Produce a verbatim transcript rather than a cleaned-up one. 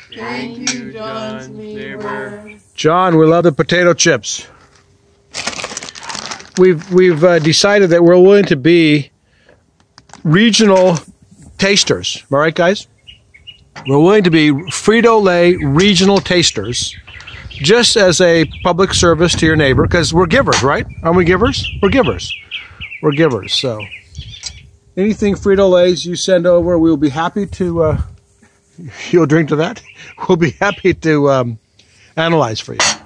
Thank you, John's neighbor. John, we love the potato chips. We've we've uh, decided that we're willing to be regional tasters. Am I right, guys? We're willing to be Frito Lay regional tasters, just as a public service to your neighbor, because we're givers, right? Aren't we givers? We're givers. We're givers. So, anything Frito Lays you send over, we will be happy to. Uh, you'll drink to that. We'll be happy to um, analyze for you.